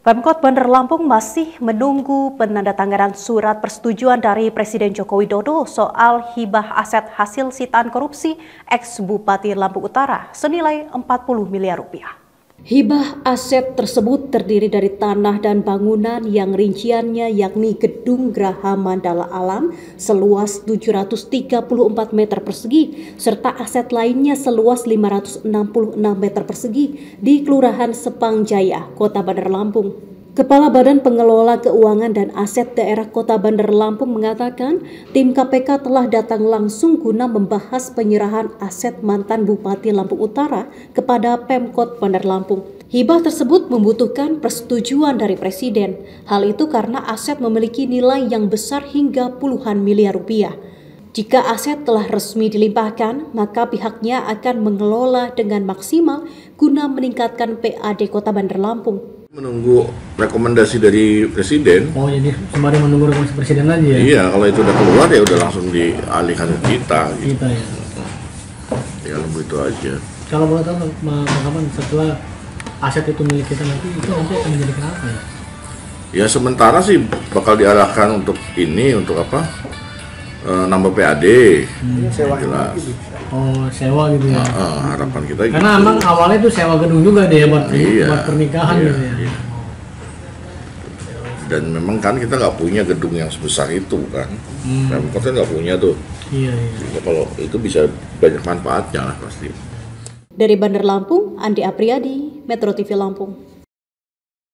Pemkot Bandar Lampung masih menunggu penandatanganan surat persetujuan dari Presiden Joko Widodo soal hibah aset hasil sitaan korupsi ex-Bupati Lampung Utara senilai 40 miliar rupiah. Hibah aset tersebut terdiri dari tanah dan bangunan yang rinciannya yakni Gedung Graha Mandala Alam seluas 734 meter persegi serta aset lainnya seluas 566 meter persegi di Kelurahan Sepang Jaya, Kota Bandar Lampung. Kepala Badan Pengelola Keuangan dan Aset Daerah Kota Bandar Lampung mengatakan tim KPK telah datang langsung guna membahas penyerahan aset mantan Bupati Lampung Utara kepada Pemkot Bandar Lampung. Hibah tersebut membutuhkan persetujuan dari Presiden. Hal itu karena aset memiliki nilai yang besar hingga puluhan miliar rupiah. Jika aset telah resmi dilimpahkan, maka pihaknya akan mengelola dengan maksimal guna meningkatkan PAD Kota Bandar Lampung. Menunggu rekomendasi dari Presiden. Oh, jadi sembari menunggu rekomendasi Presiden aja ya? Iya, kalau itu udah keluar ya udah langsung dialihkan ke kita. Kita ya. Ya begitu aja. Kalau boleh tahu, kapan setelah aset itu milik kita nanti itu akan menjadi apa ya? Ya sementara sih bakal diarahkan untuk ini, untuk apa? Nambah PAD. Jelas. Oh, sewa gitu ya? Harapan kita gitu. Karena emang awalnya tuh sewa gedung juga deh buat pernikahan gitu ya? Iya. Dan memang kan kita nggak punya gedung yang sebesar itu kan. Pemkot kan nggak punya tuh. Iya. Jadi kalau itu bisa banyak manfaatnya lah pasti. Dari Bandar Lampung, Andi Apriyadi, Metro TV Lampung.